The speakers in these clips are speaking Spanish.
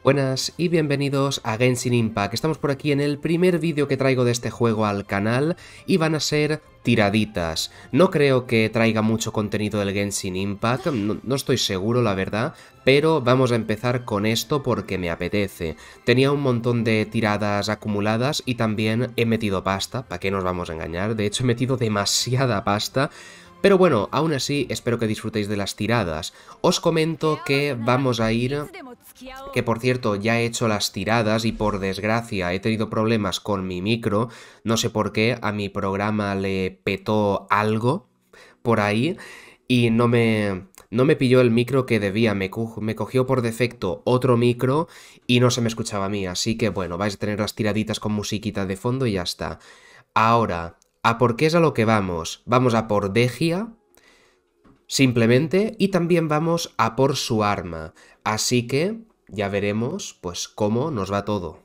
Buenas y bienvenidos a Genshin Impact. Estamos por aquí en el primer vídeo que traigo de este juego al canal y van a ser tiraditas. No creo que traiga mucho contenido del Genshin Impact, no estoy seguro la verdad, pero vamos a empezar con esto porque me apetece. Tenía un montón de tiradas acumuladas y también he metido pasta, ¿para qué nos vamos a engañar? De hecho he metido demasiada pasta. Pero bueno, aún así espero que disfrutéis de las tiradas. Os comento que vamos a ir... Que por cierto, ya he hecho las tiradas y por desgracia he tenido problemas con mi micro. No sé por qué, a mi programa le petó algo por ahí y no me pilló el micro que debía. Me cogió por defecto otro micro y no se me escuchaba a mí. Así que bueno, vais a tener las tiraditas con musiquita de fondo y ya está. Ahora... ¿A por qué es a lo que vamos? Vamos a por Degia, simplemente, y también vamos a por su arma. Así que ya veremos, pues, cómo nos va todo.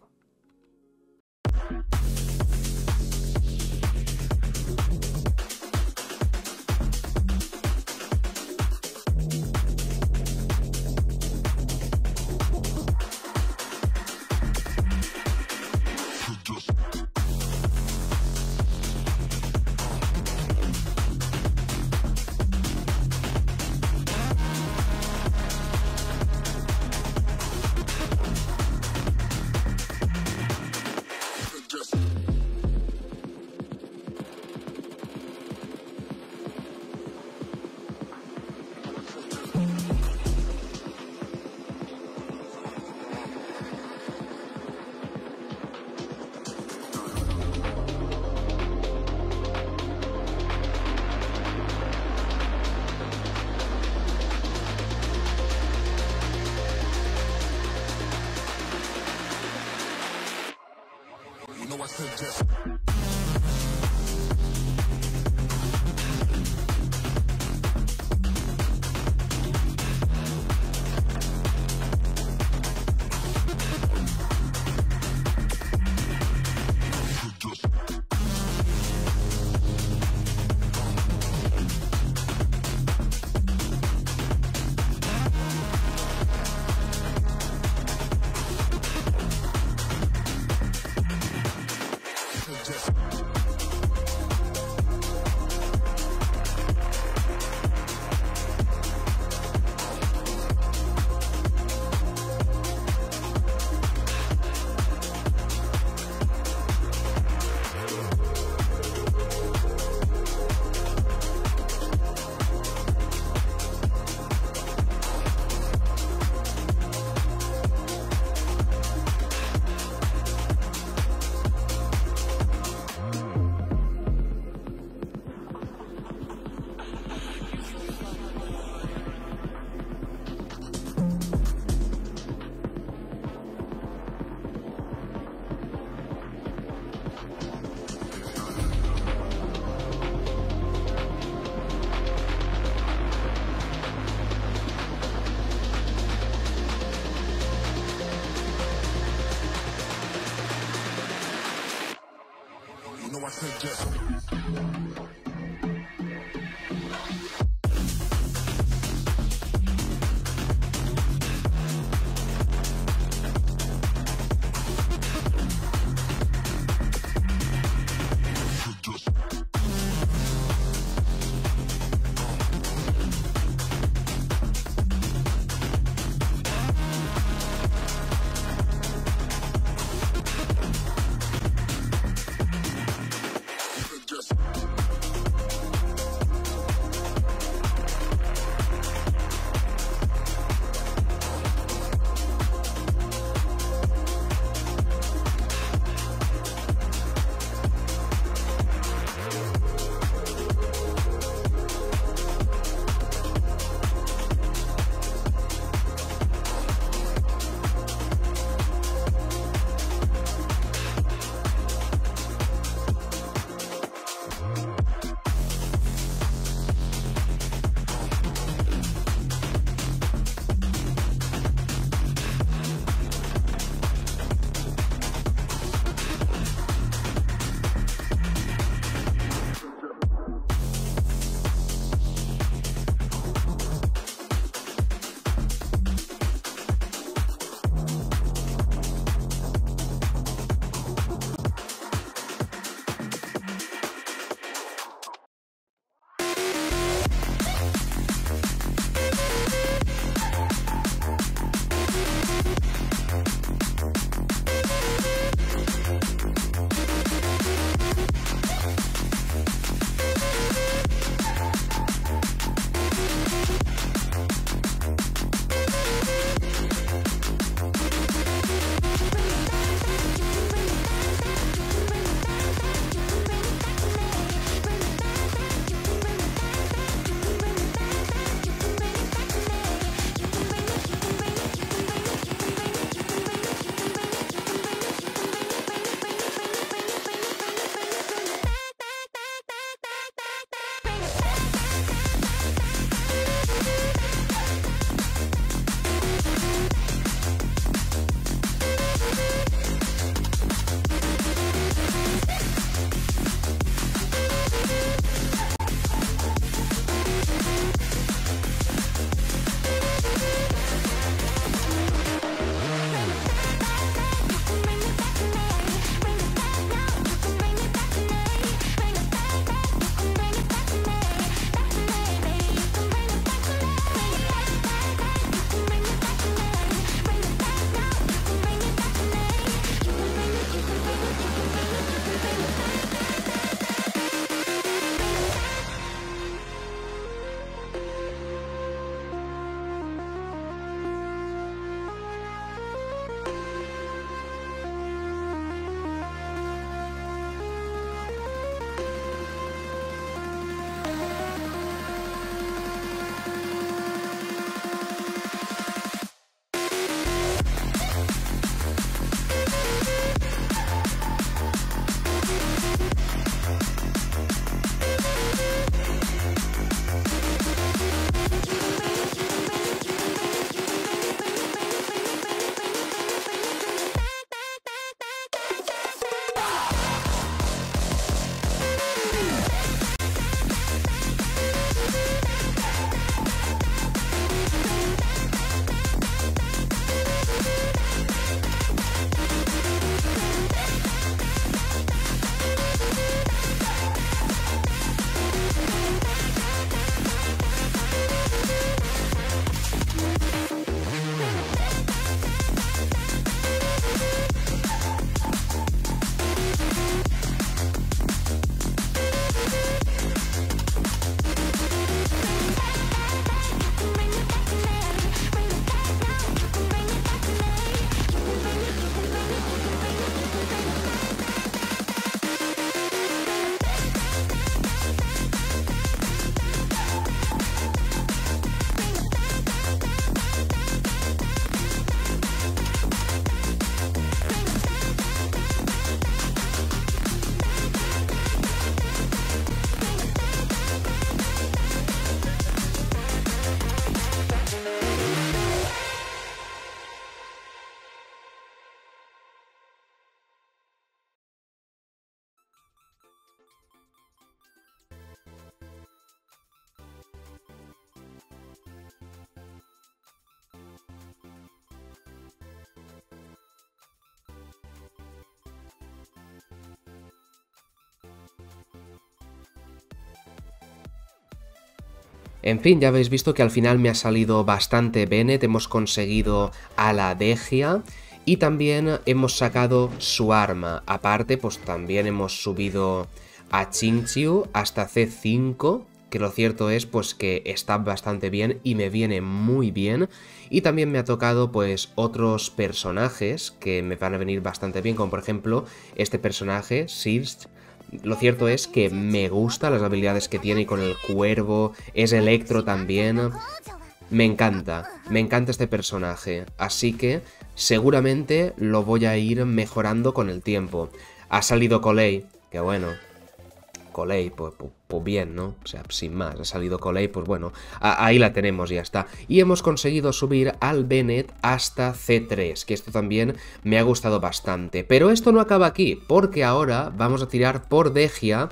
En fin, ya habéis visto que al final me ha salido bastante Bennett, hemos conseguido a la Degia y también hemos sacado su arma. Aparte, pues también hemos subido a Xingqiu hasta C5, que lo cierto es pues que está bastante bien y me viene muy bien. Y también me ha tocado pues otros personajes que me van a venir bastante bien, como por ejemplo este personaje, Sirst. Lo cierto es que me gustan las habilidades que tiene con el cuervo, es Electro también. Me encanta este personaje, así que seguramente lo voy a ir mejorando con el tiempo. Ha salido Collei, que bueno, Collei, pues bien, ¿no? O sea, sin más, ha salido Collei, pues bueno, ahí la tenemos, ya está. Y hemos conseguido subir al Bennett hasta C3, que esto también me ha gustado bastante. Pero esto no acaba aquí, porque ahora vamos a tirar por Degia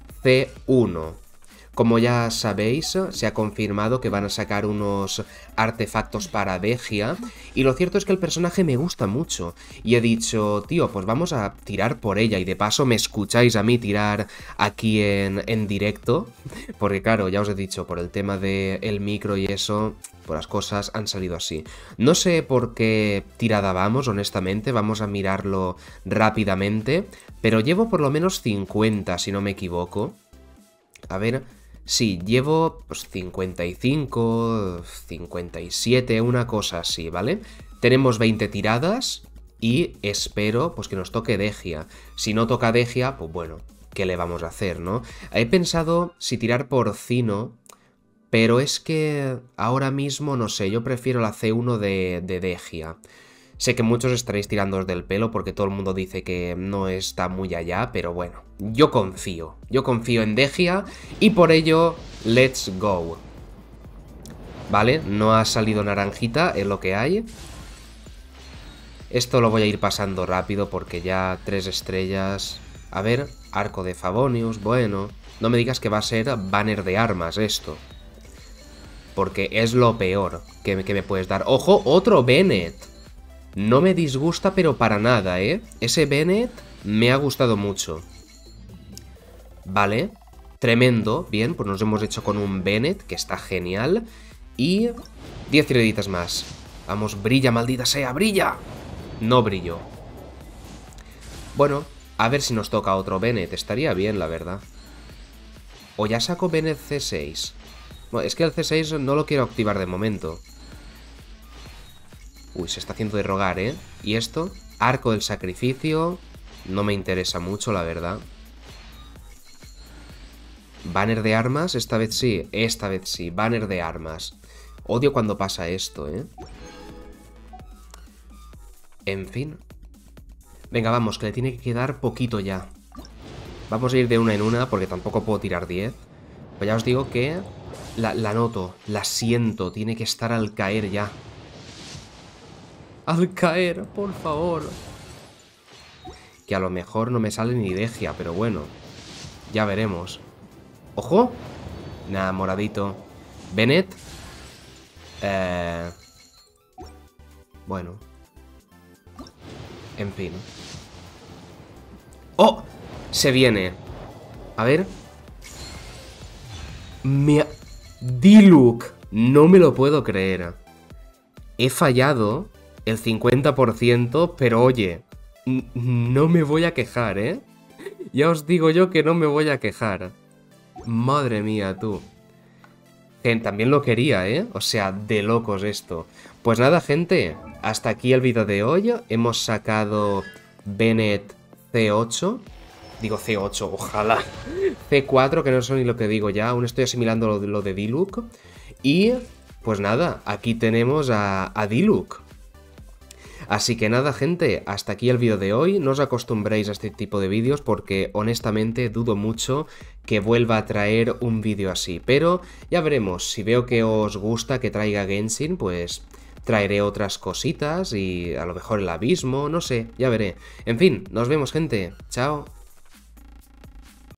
C1. Como ya sabéis, se ha confirmado que van a sacar unos artefactos para Degia, y lo cierto es que el personaje me gusta mucho, y he dicho, tío, pues vamos a tirar por ella, y de paso me escucháis a mí tirar aquí en directo, porque claro, ya os he dicho, por el tema del micro y eso, pues las cosas han salido así. No sé por qué tirada vamos, honestamente, vamos a mirarlo rápidamente, pero llevo por lo menos 50, si no me equivoco. A ver... Sí, llevo pues 55, 57, una cosa así, ¿vale? Tenemos 20 tiradas y espero pues que nos toque Degia. Si no toca Degia, pues bueno, ¿qué le vamos a hacer, no? He pensado si tirar por Cino, pero es que ahora mismo, no sé, yo prefiero la C1 de Degia. Sé que muchos estaréis tirándoos del pelo porque todo el mundo dice que no está muy allá, pero bueno, yo confío en Degia y por ello, let's go. Vale, no ha salido naranjita, es lo que hay. Esto lo voy a ir pasando rápido porque ya 3 estrellas... A ver, arco de Favonius, bueno... No me digas que va a ser banner de armas esto. Porque es lo peor que me puedes dar. ¡Ojo! ¡Otro Bennett! No me disgusta, pero para nada, ¿eh? Ese Bennett me ha gustado mucho. Vale, tremendo. Bien, pues nos hemos hecho con un Bennett, que está genial. Y 10 tiraditas más. Vamos, brilla, maldita sea, brilla. No brilló. Bueno, a ver si nos toca otro Bennett. Estaría bien, la verdad. O ya saco Bennett C6. Bueno, es que el C6 no lo quiero activar de momento. Uy, se está haciendo de rogar, ¿eh? ¿Y esto? Arco del sacrificio. No me interesa mucho, la verdad. Banner de armas, esta vez sí. Esta vez sí, banner de armas. Odio cuando pasa esto, ¿eh? En fin. Venga, vamos, que le tiene que quedar poquito ya. Vamos a ir de una en una, porque tampoco puedo tirar 10. Pues ya os digo que la noto, la siento, tiene que estar al caer ya. Al caer, por favor. Que a lo mejor no me sale ni Degia, pero bueno. Ya veremos. ¡Ojo! Nah, moradito. Bennett. Bueno. En fin. ¡Oh! Se viene. A ver. Diluc. No me lo puedo creer. He fallado el 50%, pero oye, no me voy a quejar, ¿eh? Ya os digo yo que no me voy a quejar. Madre mía, tú. También lo quería, ¿eh? O sea, de locos esto. Pues nada, gente, hasta aquí el vídeo de hoy. Hemos sacado Bennett C8. Digo C8, ojalá. C4, que no sé ni lo que digo ya. Aún estoy asimilando lo de Diluc. Y, pues nada, aquí tenemos a Diluc. Así que nada, gente, hasta aquí el vídeo de hoy. No os acostumbréis a este tipo de vídeos porque honestamente dudo mucho que vuelva a traer un vídeo así. Pero ya veremos, si veo que os gusta que traiga Genshin, pues traeré otras cositas y a lo mejor el abismo, no sé, ya veré. En fin, nos vemos, gente. Chao.